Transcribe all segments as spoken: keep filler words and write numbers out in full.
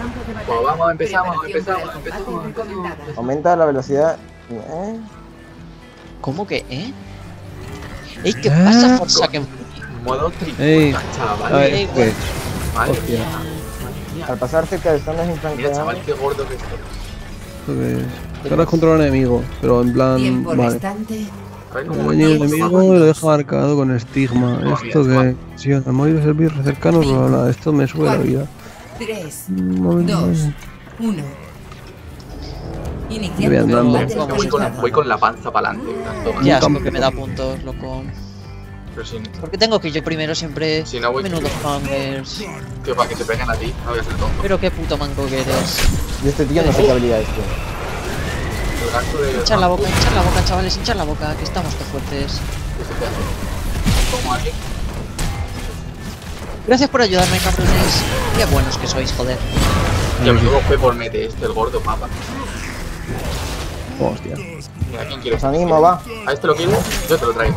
Pues vamos, empezamos, empezamos, empezamos, empezamos. Aumenta la velocidad. ¿Eh? ¿Cómo que, eh? Ey, ¿qué pasa, Forza? Que... Modo Ey, triputa, chaval. a ver, Ey, ¿qué? Madre Hostia. mía. Al pasar cerca de zonas Mira, infranqueadas. chaval, qué gordo que estoy. ¿Esto qué es? Cargas contra un enemigo, pero en plan. Tiempo Vale. restante. Cae como Daño un al enemigo y lo deja marcado con estigma. Esto que. Si al morir servir cercano, bla bla bla. Esto me sube la vida. tres, Un momento. dos, uno. Voy Iniciando andando. combate. Vamos, Voy con, está. voy con la panza para adelante. Ya, campo. es que me da puntos, loco. Pero sin, Porque tengo que ir yo primero siempre. Si no voy- Menudos fangers. que para que te peguen a ti, no voy a ser tonto. Pero qué puto manco que eres. Y este tío no sé qué habilidad es. tío. El gasto de... Hinchar la boca, hinchar la boca, chavales, hinchar la boca, que estamos tan fuertes. ¿Qué se te hace? Como alguien. Gracias por ayudarme, cabrones. Qué buenos que sois, joder. Ya me luego fue por mete este, el gordo papa. Hostia. Mira, ¿quién quiere? Os animo, va. ¿A este lo quieres? Yo te lo traigo.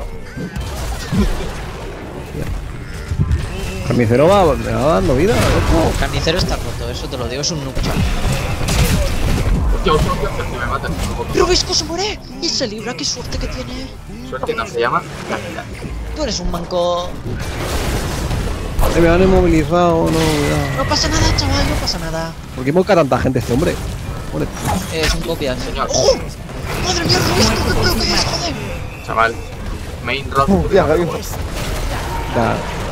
Carnicero va, me va dando vida, loco. Carnicero está roto, eso te lo digo, es un noob, chaval. Hostia, hostia, hostia, hostia, que me matan. Pero Visco se muere y se libra, qué suerte que tiene. Suerte no se llama calidad. Tú eres un manco. Eh, me han inmovilizado, no, cuidado. No pasa nada, chaval, no pasa nada. ¿Por qué invoca tanta gente este hombre? Joder. Eh, son copias. Señor. ¡Ojo! ¡Madre mía, Visco, qué pro que es, joder! Chaval. Main rod. Uh, ya, Gaby. Ya.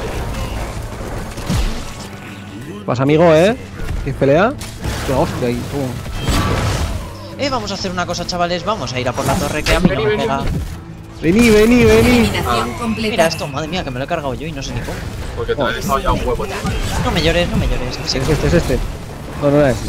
Vas amigo, ¿eh? ¿Quieres pelea? Hostia, hostia, ahí, toma. Eh, vamos a hacer una cosa, chavales, vamos a ir a por la torre que a mí no me pega. Vení, vení, vení. Eliminación completa. Mira esto, madre mía, que me lo he cargado yo y no sé ni cómo. Porque te he dejado ya un huevo, chaval. No me llores, no me llores, que sí. Es este, es este. No, no era este.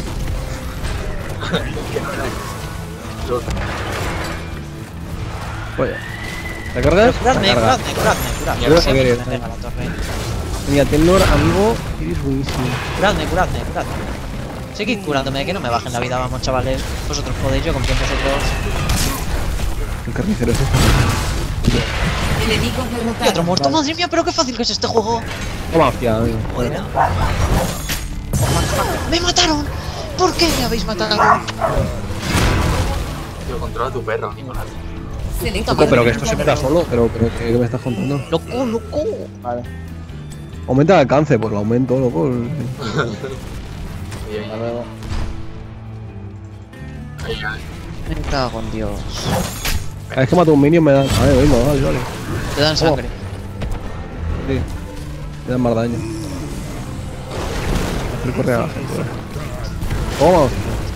Oye. ¿Te cargas? Curadme, Te cargas. curadme, curadme, curadme. Yo lo que sé sé que que eres, me eh. pega la torre. Mira, Telnor, amigo, eres buenísimo. Curadme, curadme, curadme. Seguid curándome, que no me bajen la vida, vamos, chavales. Vosotros podéis, yo confío en vosotros. El carnicero es este. Enemigo derrotado. Y otro muerto, madre mía, pero qué fácil que es este juego. Toma, hostia, amigo. Bueno. ¡Me mataron! ¿Por qué me habéis matado? Tío, controla tu perro, Nicolás. Selecta Loco, pero que esto se me da solo, pero, pero ¿qué, qué me estás contando? Loco, loco. Vale. Aumenta el alcance, pues lo aumento, loco. Ahí, ahí, Hasta luego. ahí, ahí. Me cago en Dios. Cada vez que mato un minion me dan. Vale, venga, vale, vale. Te dan sangre. Sí. Me dan más daño. Hacer correr a la gente. ¿eh? Toma.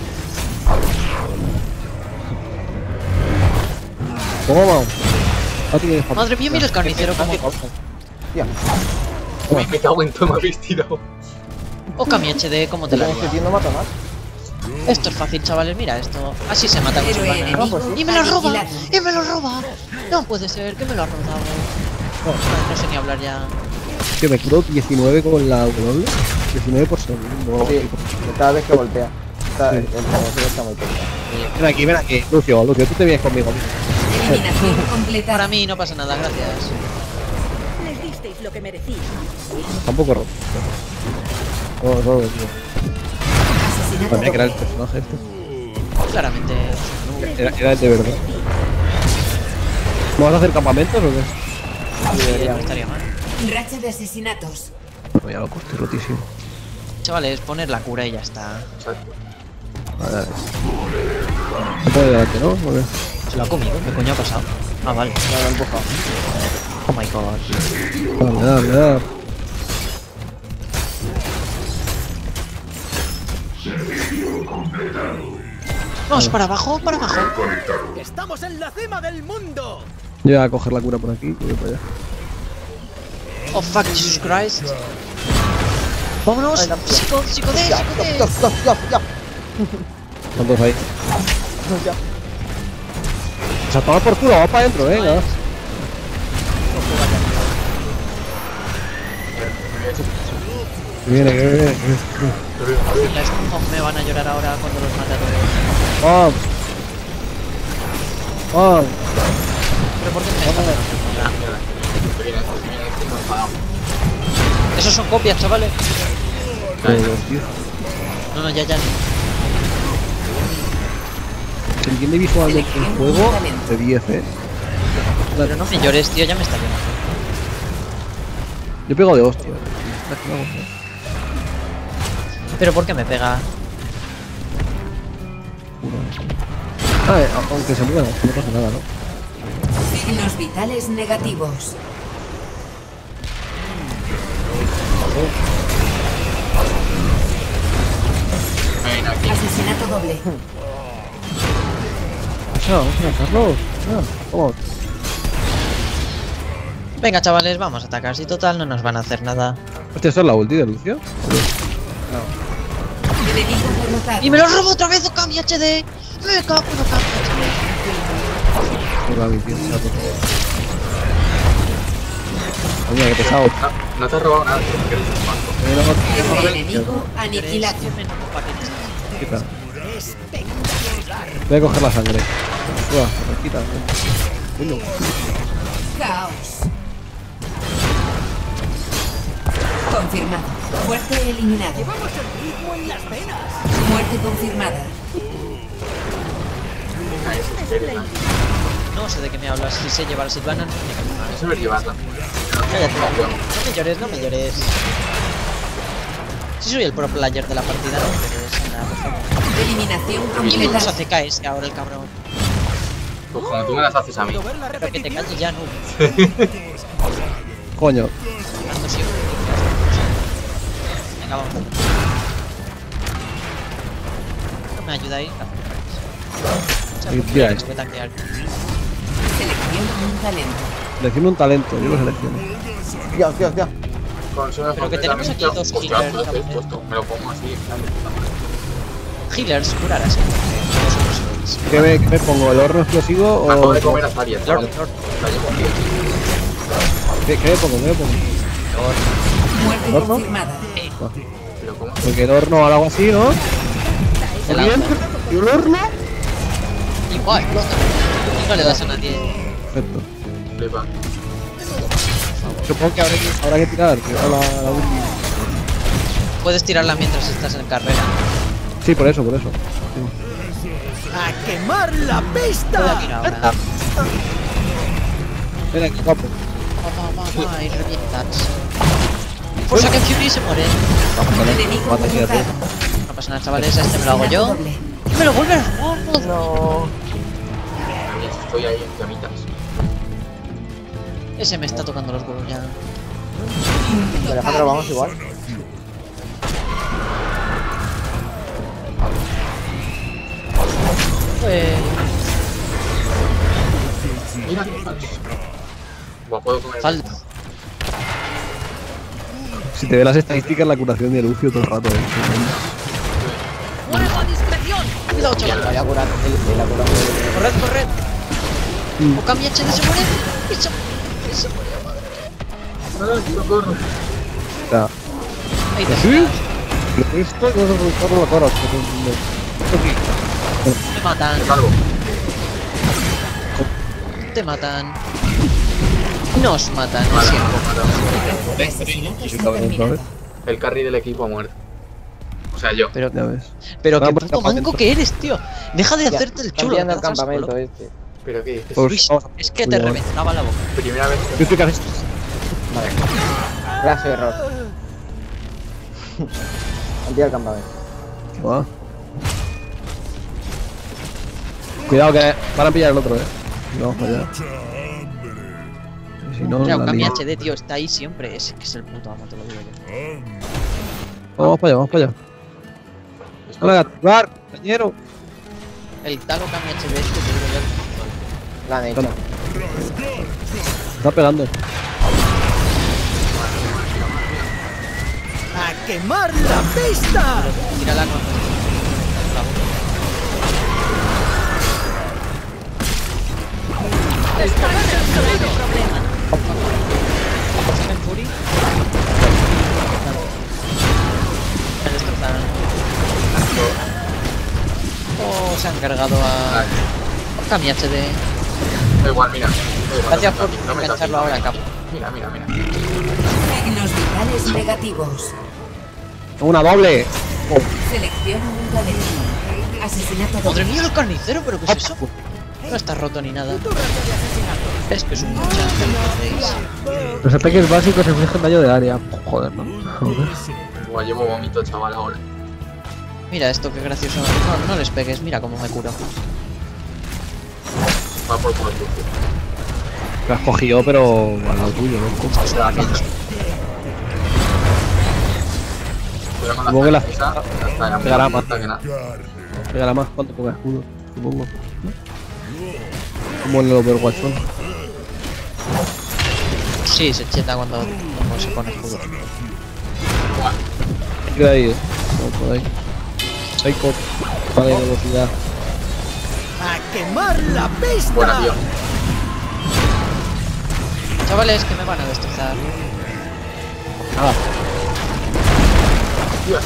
Toma. Ah, tienes pa- Madre mía, mira el carnicero como... Tía, Uy, me cago en todo, me habéis tirado. O Kami H D, ¿cómo te la este digo? tío no mata más. Esto es fácil, chavales, mira esto. Así se mata con su Héroe pana. enemigo ¡Y me lo roba! aniquilado. ¡Y me lo roba! No puede ser, que me lo ha robado. No, no sé ni hablar ya. Que me curo diecinueve con la W. diecinueve por segundo. Sí, cada vez que golpea. Está, Sí. el carnicero está muy tonto. Ven aquí, ven aquí. Lucio, Lucio, tú te vienes conmigo. Eliminación completa. Para mí no pasa nada, gracias. Les disteis lo que merecían. Tampoco roto. No, no, no. Asesinato Para mí que era el doble. personaje este. Claramente. Era, era el de verdad. ¿Vamos a hacer campamentos o qué? Sí, no estaría mal. Racha de asesinatos. No, ya loco, estoy rotísimo. Chavales, poner la cura y ya está. Vale, dale. No puede darte, ¿no? ¿O qué? Se lo ha comido, ¿qué coño ha pasado? Ah, vale. Ya lo he empujado. Oh my god. Dale, dale, dale. Vamos para abajo, para abajo. ¡Estamos en la cima del mundo! Yo voy a coger la cura por aquí y voy para allá. Oh fuck, Jesus Christ. Vámonos. Ay, la- Psico, psicodé, Ya, psicodé. ya, ya, ya, ya. ¿Cuántos hay? Ya. O sea, toma por culo, vamos para adentro, venga. Que viene, que viene, que viene. La Spawn me van a llorar ahora cuando los mate a todos. Vamos. Vamos. Pero ¿por qué me matan? Que viene este, que viene este, no enfadado. Esos son copias, chavales. Joder, tío. No, no, ya, ya. Se entiende visualmente el juego de diez, eh. Pero no me llores, tío, ya me está llorando. Yo pego de hostia. Pero ¿por qué me pega? Ah, eh, aunque se mueva, no pasa nada, ¿no? Signos vitales negativos. Ven aquí. Asesinato doble. No, vamos a matarlos. Ah, vamos. Venga, chavales, vamos a atacar. Si total no nos van a hacer nada. Hostia, ¿esa es la ulti de Lucio? Enemigo derrotado. ¡Y me lo robo otra vez, Okami H D! ¡Me cago en Okami H D! Por la victoria. Oye, qué pesado. No, no te has robado nada, tío, que eres un banco. El enemigo aniquilado. Quita. Voy a coger la sangre. Uah, quita. Coño. Caos. Confirmado. Muerte eliminada. Llevamos el ritmo en las venas. Muerte confirmada. No sé de qué me hablas. Si sé llevar a Silvana, no me cago. Eso lo llevarla. Cállate. No me llores, no me llores. Si soy el pro player de la partida, no me llores. Anda, por favor. Eliminación Y me nos completa. hace K S ahora el cabrón. Pues como tú me las haces a mí. ¿Puedo ver la Pero que te repetición? calles ya, no. Coño. Ando siempre. Venga, vamos. No me ayuda ahí. Y tira, eh. Voy a tanquear. Selecciona un talento. Selecciona un talento, yo lo selecciono. Hostia, hostia, hostia. Consume Pero que tenemos aquí dos Hostia, healers, esto, cabrón. esto, esto, me lo pongo así. Healers, curar así. Vosotros sois. ¿Qué me, qué me pongo? ¿El horno explosivo Acabo o...? de comer a Zarias, Lord, ¿vale? Lord. La llevo aquí. ¿Qué, qué me pongo? ¿Qué me pongo? Muerte ¿Horno? confirmada. Pero ¿cómo? Porque el horno o algo así, ¿no? El ¿Bien? agua. ¿Y el horno? Y ¡buah! Explota. Y no le das a nadie. Perfecto. Flipa. Supongo que habrá que, habrá que tirar, que era la, la última. Puedes tirarla mientras estás en carrera. Sí, por eso, por eso. Sí. ¡A quemar la Voy a pista! tirar ahora. Ven aquí, guapo. Mamá, mamá, y revientas. Pues que Fury se muere. Vamos a ver. Enemigo Mata aquí a todos. derrotado. No pasa nada, chavales. Este me lo hago Asesinato yo. doble. Y me lo vuelve a robar. No. Estoy ahí en llamitas. Ese me está tocando los huevos ya. Alejandro, vamos igual. Pues. Mira, Buah, puedo comer. Falta. Si te ve las estadísticas, la curación de Lucio todo el rato, eh. ¡Fuego a discreción! Cuidado, chaval. Me voy a curar el, el acuración. Corred, corred. Mm. Okami H D se muere. Y se muere. Y se muere. Ah, socorro. Ya. Ahí te ¿Sí? quedas. Esto no se puede por la cara. Te matan. Me cargo. Te matan. Nos matan. Vale, siempre. matamos. Asesinato está cabrón, terminado. ¿sabes? El carry del equipo ha muerto. O sea, yo. Pero, Ya ves. pero qué Vamos, puto campamento. manco que eres, tío. Deja de Ya, hacerte el están chulo. pillando el te das asco, campamento loco. este. ¿Pero qué dices? Pues, Uy, vamos a- es que te cuidado. reventaba la boca. Primera vez ¿Qué explicar esto? Vale. Gracias, error. Han tirado el campamento. ¿Qué va? Cuidado que van a pillar el otro, eh. Y vamos para allá. Si no, Mira, la Okami lía. H D, tío, está ahí siempre. Es que es el puto amo, te lo digo yo. Vamos para allá, vamos para allá. ¡Hola, activar, compañero! El tal Okami H D este, te digo yo. La han hecho. Está pegando. ¡A quemar la pista! Tírala con la boca. ¿Saben Fury? Me destrozaron. Oh, se han cargado a Okami H D. Da igual, mira. Da igual, Gracias no por me toques, no me engancharlo toques. ahora, capo. Mira, mira, mira. Signos vitales negativos. ¡Una doble! Selecciona un talento. Asesinato Madre doble. mía, el carnicero, ¿pero qué es eso? No está roto ni nada. Es que es un muchacho. Los ataques básicos infligen daño de área. Joder, ¿no? Joder. Buah, llevo vómito, chaval, ahora. Mira esto, qué gracioso. No, no les pegues, mira cómo me curo. Va por culo tuyo. Lo has cogido, pero al lado tuyo, loco. Pero con Supongo que la- defensa, ya está, ya me pegará da más. cuenta que nada. Pegará más cuando ponga escudo, supongo. Como en el Overwatch, ¿no? Sí, se cheta cuando, cuando se pone escudo. Queda ahí, eh. No podáis. Psycho. Vale, velocidad. ¡A quemar la pista! Buena, tío. Chavales, que me van a destrozar. Nada. Dios.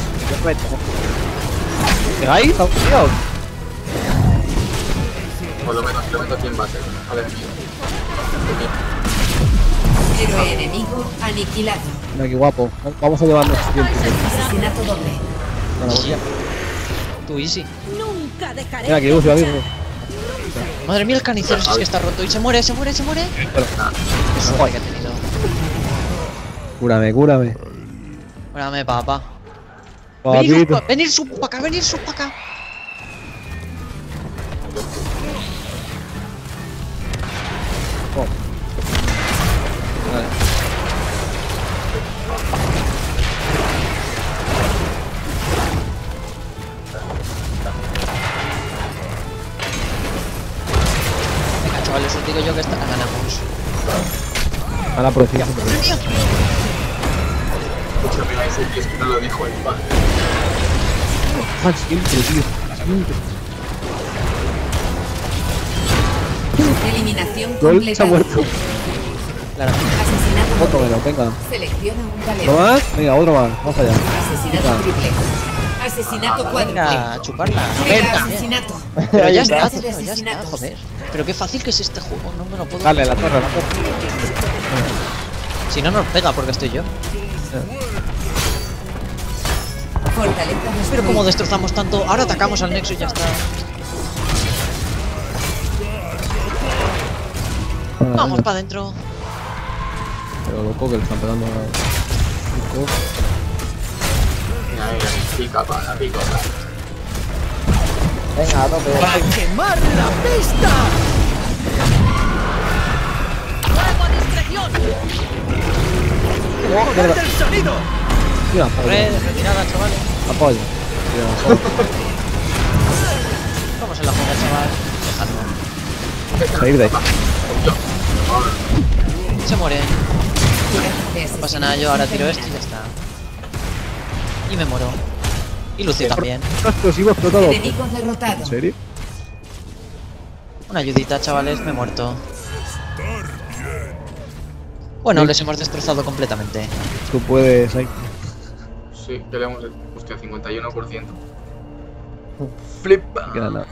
¿Pegáis? ¿Estamos tirados? Por lo menos, lo meto aquí en base. Vale, mío. Héroe enemigo aniquilado. Mira qué guapo. Vamos a llevarnos tiempo. Asesinato doble. Para la boya. Tú, easy. Nunca dejaré Mira que que uso, amigo. Madre mía, el carnicero si es que está roto y se muere, se muere, se muere. Pero, Qué suerte que he tenido. cúrame, cúrame. Espérame, papá. Venir, Papito. su- venir su pa' acá, venir su pa' acá. Vale. Venga, chavales, os digo yo que esta la ganamos. A la próxima. ¡Madre mía! Mucho me vais a decir que no lo dijo el padre. Ah, siempre, tío. Siempre. Eliminación Gol se ha completada. muerto. Claro. Asesinato Otro doble. menos, venga. Selecciona un ¿Otro talento. más? Venga, otro más. Vamos allá. Asesinato Venga. triple. Asesinato cuádruple. Venga, a chuparla. Mega Venga. asesinato. Pero Ahí ya está. está, Clase de tío, ya está, asesinatos. joder. Pero qué fácil que es este juego, no me lo puedo. Dale, la torre, la torre. Si no nos pega porque estoy yo. Fortaleza Pero destruida. como destrozamos tanto, ahora atacamos al Nexo y ya está. Vamos para adentro. Pero loco que le están pegando a... Loco. Mira, mira, pica para, pica para. Venga, a tope. ¡A quemar la pista! Oh, ¡Poder mierda. del sonido! Mira, Corre, retirada, chavales. apoyo. Mira, apoyo. Vamos en la juega, chaval. Dejadlo. Salir de ahí. Se muere. De No pasa nada, yo ahora tiro esto y ya está. Y me muero. Y Lucio también. Un explosivo explotado. Enemigo derrotado. ¿En serio? Una ayudita, chavales, me he muerto. Bueno, les hemos destrozado completamente. Tú puedes, ahí. Sí, que le hemos... Hostia, cincuenta y uno por ciento. Flipa. No queda nada.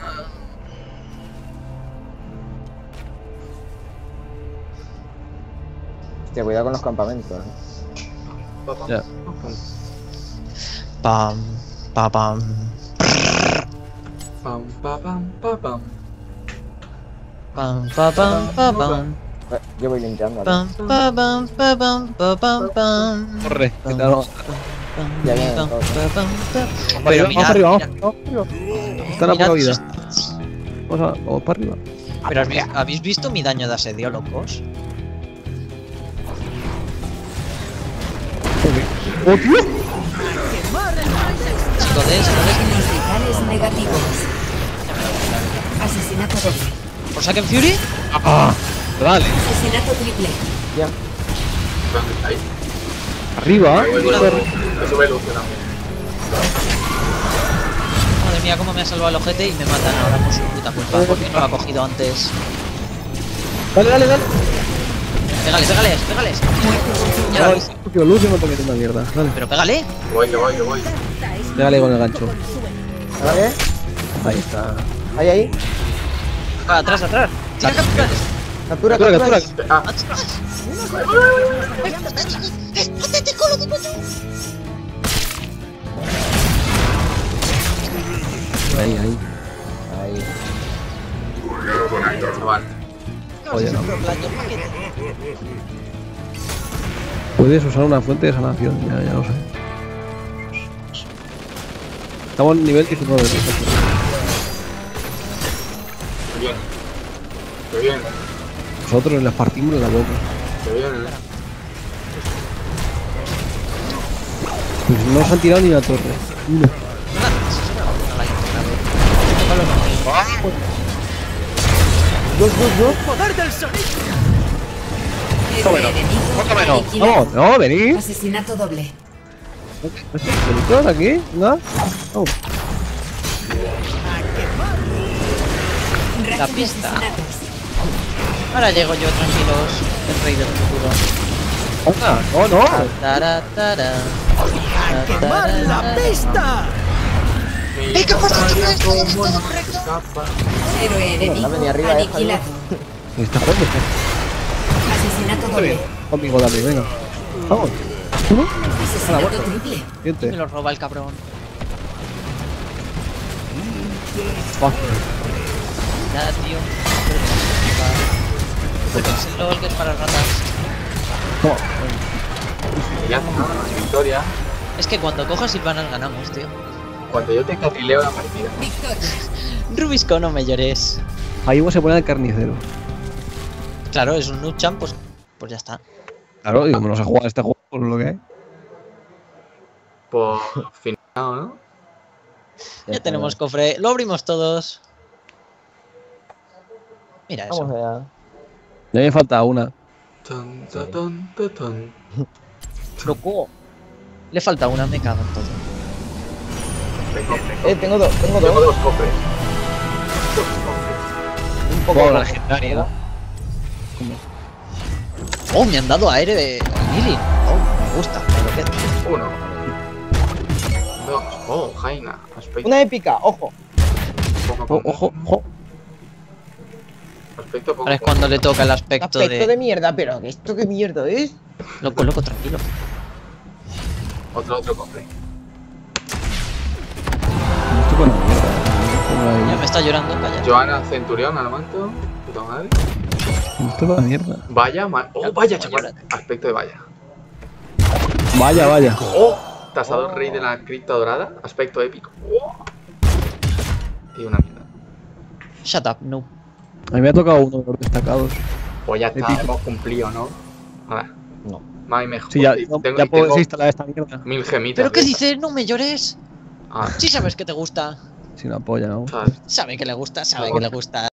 Hostia, cuidado con los campamentos. ¿eh? Ya. Pam, pa pam. Pam, pa, pam, pa, pam. Pam, pa pam, pa pam. Eh, Yo voy limpiando. ¿vale? Pam, pa pam, pa pam, pa pam, pam. Corre, que te hago. Ya viene Pam, todo. pa pam, pa. Vamos Pero arriba, vamos arriba, mirad, vamos mirad. arriba. Está la Mirad poca vida. sus- Vamos, a, vamos para arriba. Pero ¿habéis, ¿habéis visto mi daño de asedio, locos? ¡Oh, tío! Joder, joder. Los vitales negativos. Asesinato doble. ¿Por Saiken Fury? ¡Ah! Vale. Asesinato triple. Ya. ¿Dónde estáis? Arriba. Ahí voy, voy, voy. Me sube Lucio también. Madre mía, cómo me ha salvado el ojete y me matan ahora por su puta culpa. Porque no lo ha cogido antes. Dale, dale, dale. Pégales, pégales, pégales. Ya, Dale, Lucio, Lucio no toque una mierda. Dale. pero pégale. Que voy, que voy, que voy. Dale con el gancho. ¿Ahora qué? Ahí está. Ahí, ahí. Ah, atrás, atrás. Tira capitales. Captura, Captura, captura. captura. Ah, Atrás. Ahí, ahí. Ahí. Ahí, chaval. Oye, no. Pro player paquete. Puedes usar una fuente de sanación, ya, ya lo sé. Estamos en nivel diecinueve. ¿No? Qué bien. Qué bien. Nosotros les partimos la boca. Qué bien. Pues no nos han tirado ni la torre. Uno. Nada, eso es una buena la intentado. Dos, dos, dos. ¡Poder del sonido! Héroe enemigo ¡Cómelo! aniquilado. ¡No! ¡No! ¡Venid! Asesinato doble. ¿Venid aquí? ¿No? No. Racha La de pista. asesinatos. Ahora llego yo, tranquilos. El rey del futuro. ¡Anda! ¡No, no! Tara, tara. ¡A quemar la pista! ¡Eh, qué pasa, chica! Esto es todo Bueno, correcto. escapa. Héroe enemigo dame de arriba, aniquilado. Está jugando. Asesinato doble. Conmigo, dale, venga. Vamos. Asesinato triple. Me Siente. lo roba el cabrón. Nada, tío. Es el LOL que es para ratas. Toma. Ya está, victoria. Es que cuando cojas Silvanas ganamos, tío. Cuando yo te carrileo la partida. Victoria. Rubisco, no me llores. Ahí vos se pone el carnicero. Claro, es un Nuchan, pues, pues ya está. Claro, digo, me no sé jugar este juego por lo que hay. Por finado, ¿no? Ya tenemos cofre. Lo abrimos todos. Mira eso. Vamos allá. Ya me falta una. Ton, ton, ton, ton, ton. Loco. Le falta una, me cago en todo. Tengo, tengo, Eh, tengo dos, tengo tengo dos. dos cofres. Dos cofres. Un poco Bueno, más. legendaria, ¿no? Oh, me han dado aire de Lili. Oh, me gusta. me lo quedo. Uno. Dos. Oh, Jaina. Aspecto. Una épica, ojo. poco Oh, ojo, ojo. Aspecto poco Ahora es cuando le toca el aspecto, Aspecto de... de mierda, pero ¿esto qué mierda es? Loco, loco, tranquilo. Otro, otro cofre. Esto con la mierda. Ya me está llorando, calla. Joana Centurión al manto. Puta madre. Esto con la mierda. Vaya, ma- oh, vaya, chaval. Aspecto de vaya. Vaya, vaya. Oh, tasador rey de la cripta dorada. Aspecto épico. Oh. Y una mierda. Shut up, no. A mí me ha tocado uno de los destacados. Pues ya está, Épico. hemos cumplido, ¿no? Ahora. No. Más y mejor. Sí, ya, Y no, tengo, ya y puedo tengo desinstalar esta mierda. mil gemitas. ¿Pero qué de estas. dices? No me llores. Ah, Sí sabes que te gusta. Sin apoya, ¿no? ¿sabes? Sabe que le gusta, sabe que le gusta.